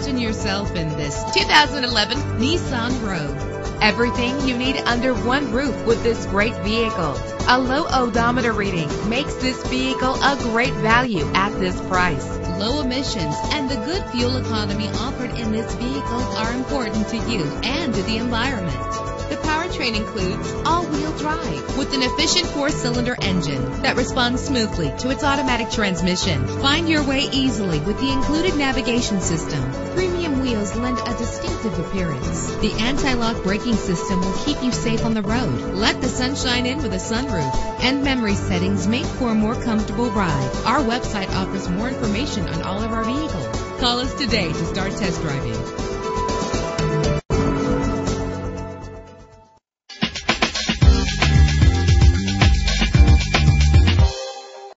Imagine yourself in this 2011 Nissan Rogue. Everything you need under one roof with this great vehicle. A low odometer reading makes this vehicle a great value at this price. Low emissions and the good fuel economy offered in this vehicle are important to you and to the environment. The powertrain includes all-wheel drive with an efficient 4-cylinder engine that responds smoothly to its automatic transmission. Find your way easily with the included navigation system. Premium wheels lend a distinctive appearance. The anti-lock braking system will keep you safe on the road. Let the sunshine in with a sunroof. And memory settings make for a more comfortable ride. Our website offers more information on all of our vehicles. Call us today to start test driving.